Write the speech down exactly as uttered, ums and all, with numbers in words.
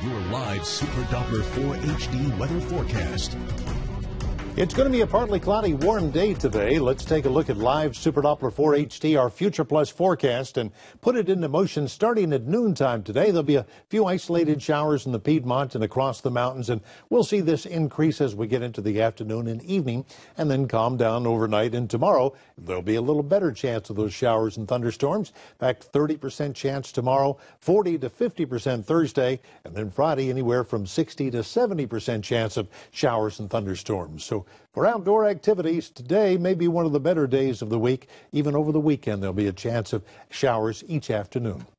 your live Super Doppler four H D weather forecast. It's going to be a partly cloudy, warm day today. Let's take a look at live Super Doppler four H D, our Future Plus forecast, and put it into motion starting at noontime today. There'll be a few isolated showers in the Piedmont and across the mountains, and we'll see this increase as we get into the afternoon and evening, and then calm down overnight. And tomorrow, there'll be a little better chance of those showers and thunderstorms. In fact, thirty percent chance tomorrow, forty to fifty percent Thursday, and then Friday, anywhere from sixty to seventy percent chance of showers and thunderstorms. So for outdoor activities, today may be one of the better days of the week. Even over the weekend, there'll be a chance of showers each afternoon.